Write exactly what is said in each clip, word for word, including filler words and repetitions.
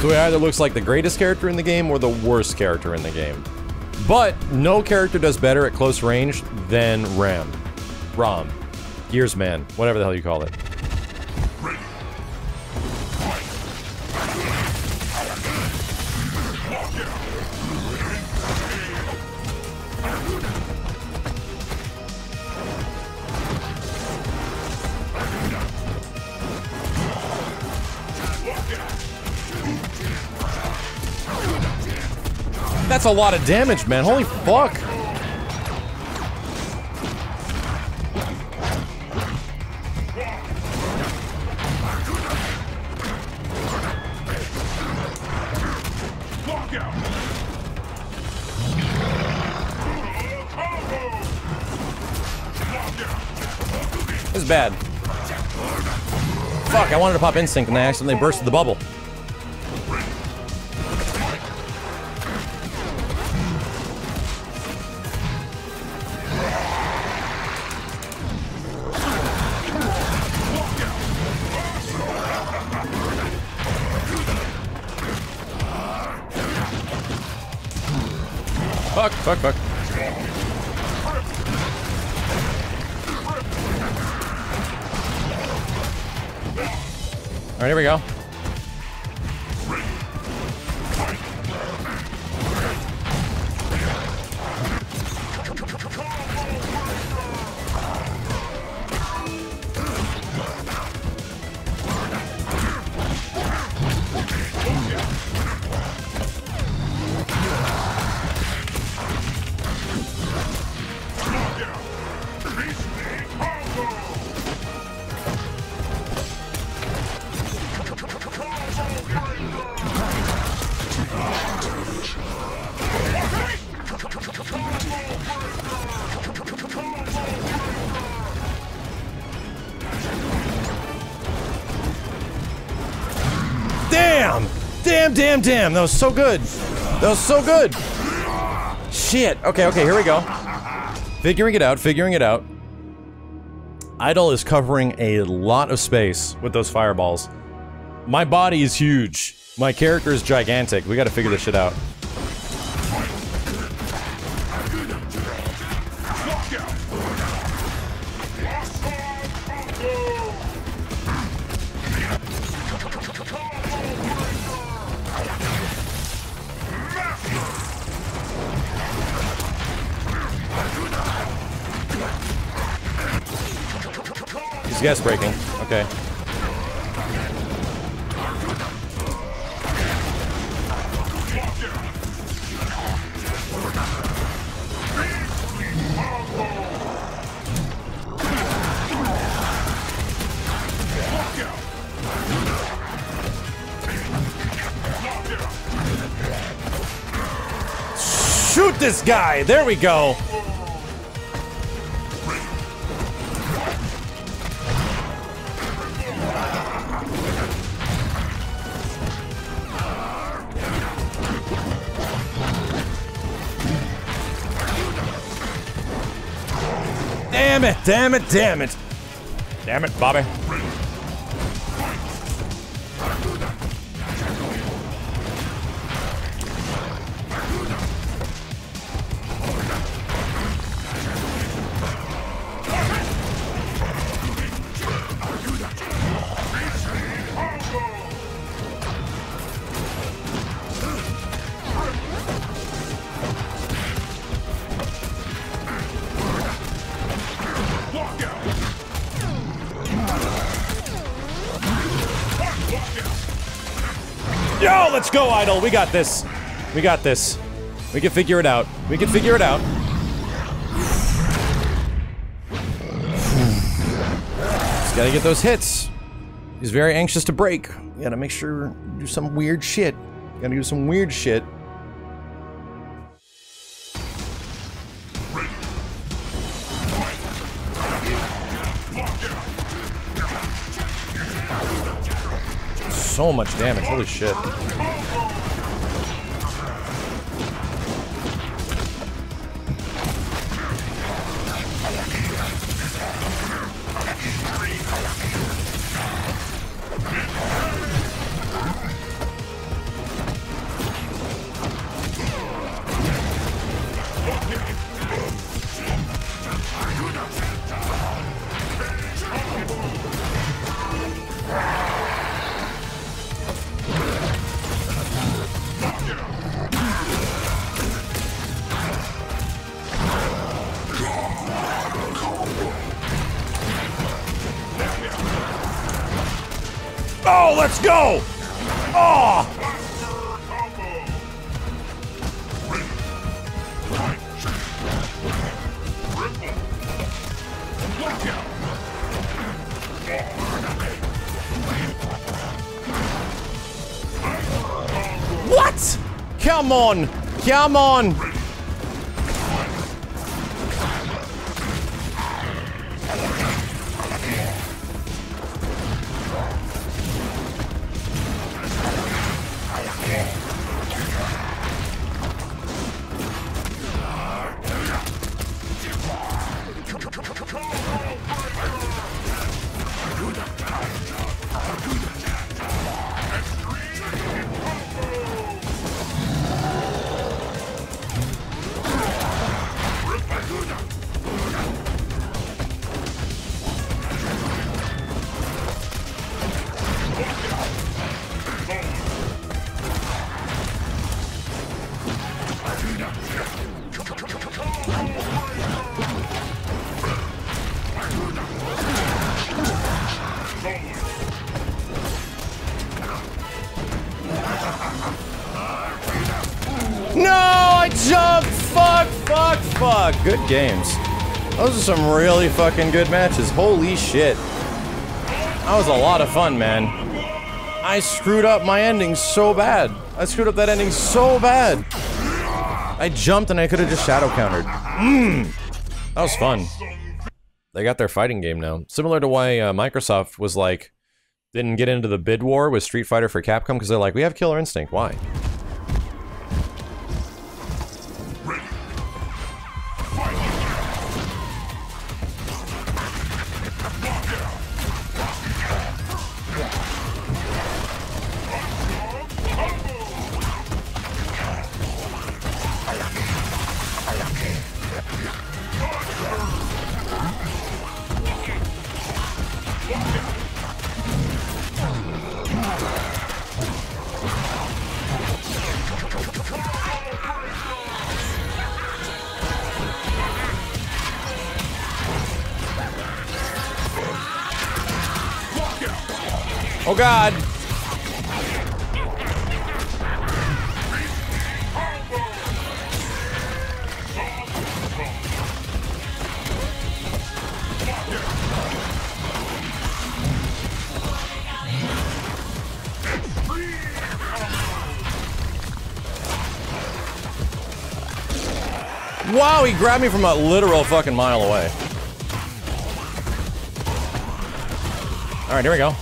So he either looks like the greatest character in the game or the worst character in the game. But no character does better at close range than Ram. Rom. Gears Man. Whatever the hell you call it. That's a lot of damage, man. Holy fuck. This is bad. Fuck, I wanted to pop Instinct and I accidentally bursted the bubble. Fuck, fuck, fuck. Alright, here we go. Damn! Damn, damn, damn! That was so good! That was so good! Shit! Okay, okay, here we go. Figuring it out, figuring it out. Idol is covering a lot of space with those fireballs. My body is huge. My character is gigantic. We gotta figure this shit out. He's gas braking. Okay. Shoot this guy! There we go! Damn it, damn it, damn it. Damn it, Bobby. Yo, let's go, Idol. We got this. We got this. We can figure it out. We can figure it out. Just gotta get those hits. He's very anxious to break. You gotta make sure you do some weird shit. You gotta do some weird shit. So much damage, holy shit. Oh, let's go! Oh! What? Come on! Come on! No, I jumped! Fuck, fuck, fuck. Good games. Those are some really fucking good matches. Holy shit. That was a lot of fun, man. I screwed up my ending so bad. I screwed up that ending so bad. I jumped and I could have just shadow countered. Mmm. That was fun. They got their fighting game now. Similar to why uh, Microsoft was like, didn't get into the bid war with Street Fighter for Capcom, because they're like, we have Killer Instinct. Why? Oh god! Wow, he grabbed me from a literal fucking mile away. Alright, here we go.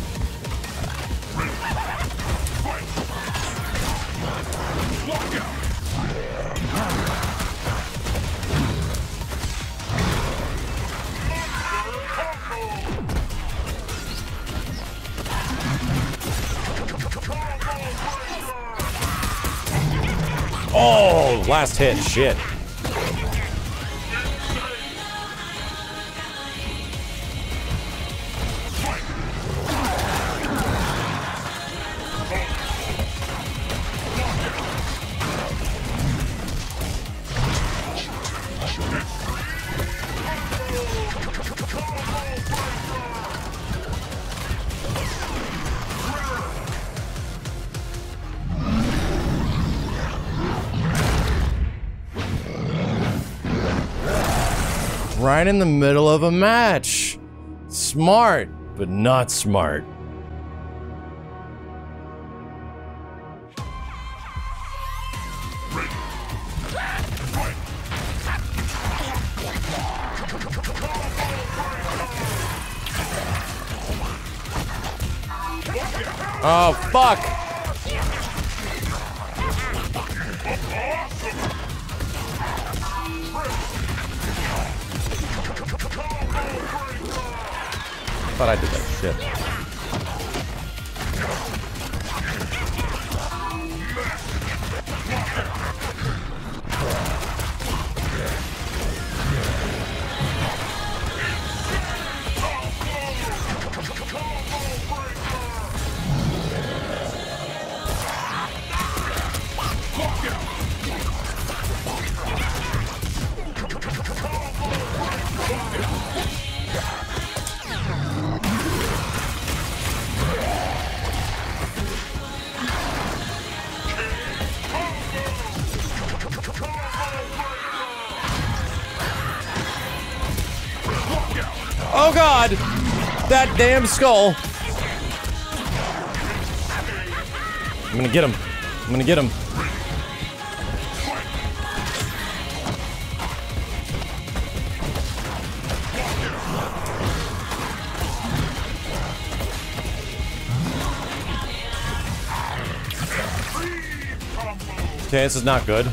Oh, last hit, shit. Right in the middle of a match. Smart, but not smart. Oh, fuck! I thought I did that shit. Oh god! That damn skull! I'm gonna get him. I'm gonna get him. Okay, this is not good.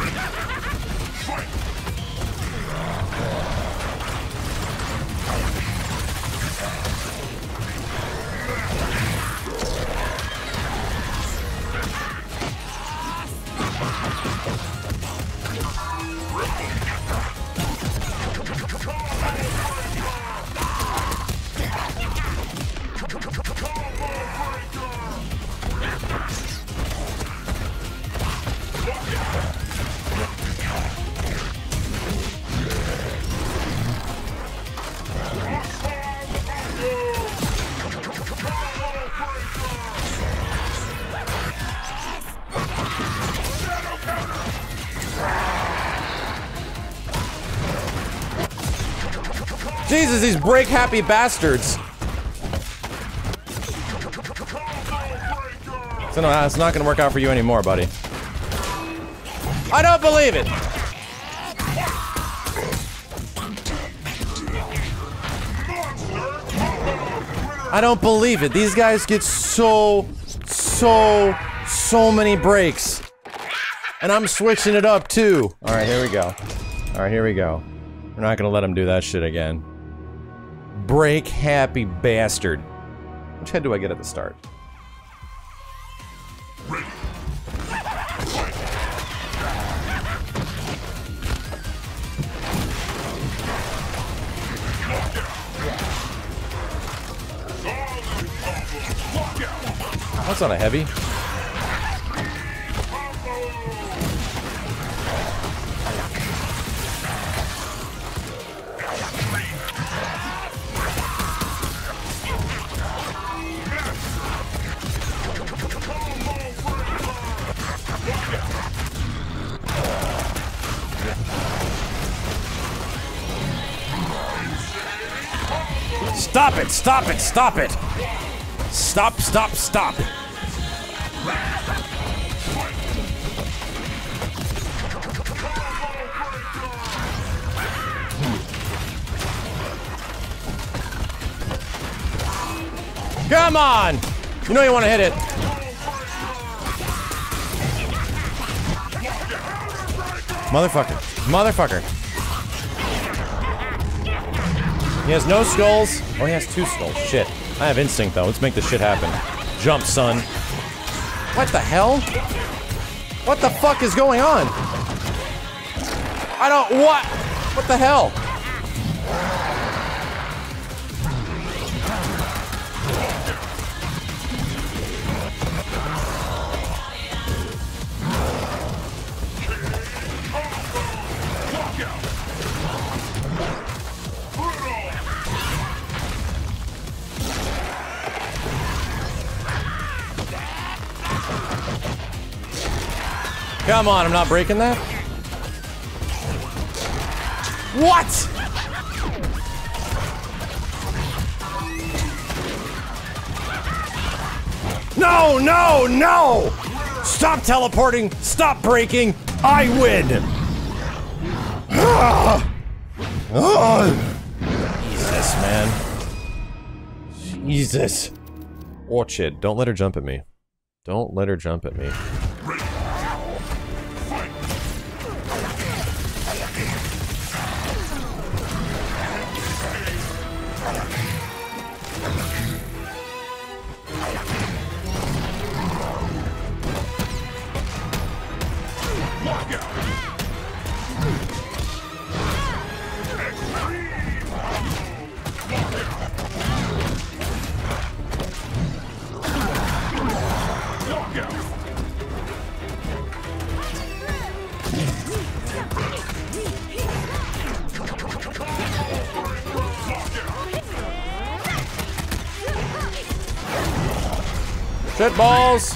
Jesus, these break-happy bastards. So no, it's not gonna work out for you anymore, buddy. I don't believe it! I don't believe it. These guys get so, so, so many breaks. And I'm switching it up, too. Alright, here we go. Alright, here we go. We're not gonna let him do that shit again. Break happy bastard. Which head do I get at the start? That's not a heavy. Stop it! Stop it! Stop it! Stop, stop, stop! Come on! You know you want to hit it. Motherfucker. Motherfucker. He has no skulls. Oh, he has two skulls. Shit. I have instinct, though. Let's make this shit happen. Jump, son. What the hell? What the fuck is going on? I don't- what? What the hell? Come on, I'm not breaking that. What? No, no, no! Stop teleporting, stop breaking, I win! Jesus, man. Jesus. Watch it, don't let her jump at me. Don't let her jump at me. Shit balls!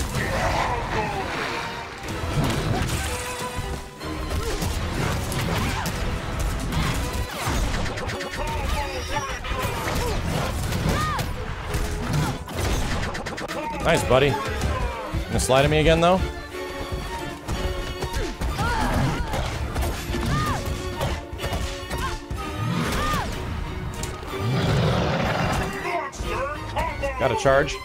Nice, buddy. Gonna slide at me again, though? Got a charge.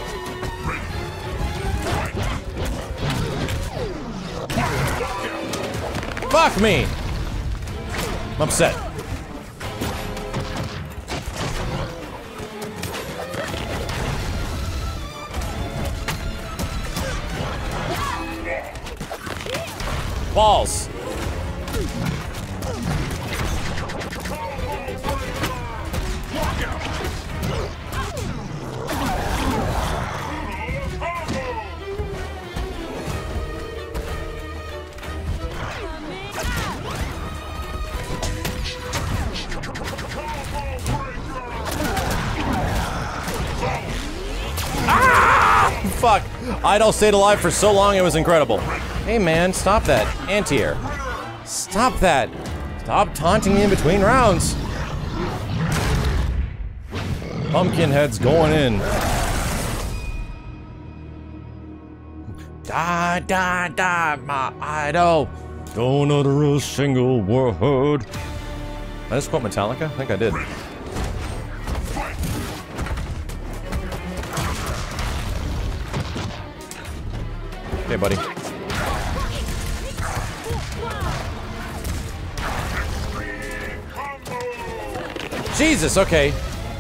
Fuck me! I'm upset. Balls. Fuck! Idol stayed alive for so long, it was incredible. Hey man, stop that. Anti-air. Stop that. Stop taunting me in between rounds. Pumpkinhead's going in. Da da da, my idol. Don't utter a single word. Did I just quote Metallica? I think I did. Okay, buddy. Jesus, okay.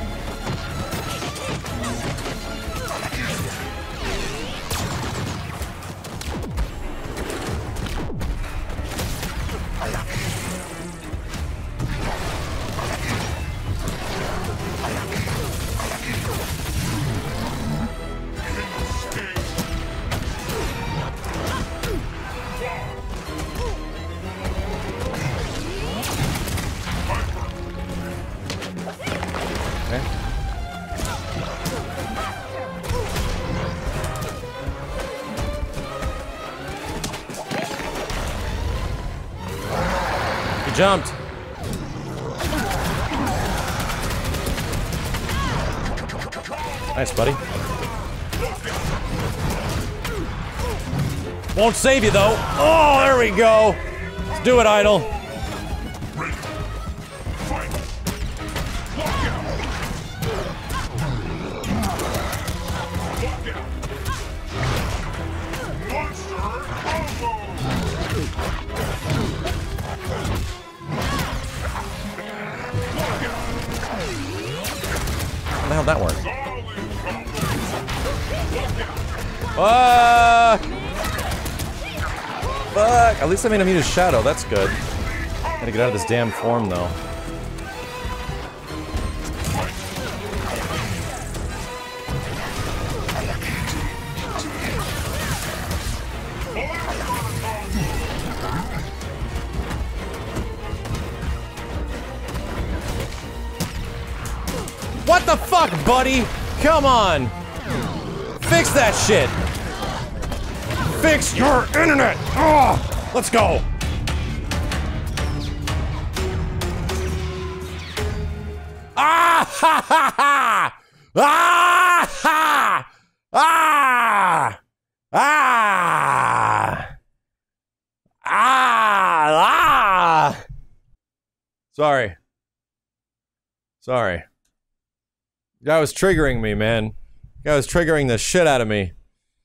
Jumped. Nice, buddy. Won't save you, though. Oh, there we go. Let's do it, Idol. How'd that work? Fuck! Fuck! At least I made him use his shadow, that's good. Gotta get out of this damn form, though. What the fuck, buddy? Come on! Fix that shit! Fix your internet! Oh, let's go! Ah ha ha ha! Ah ha! Ah! Ah! Ah! Ah! Sorry. Sorry. Guy was triggering me, man. Guy was triggering the shit out of me.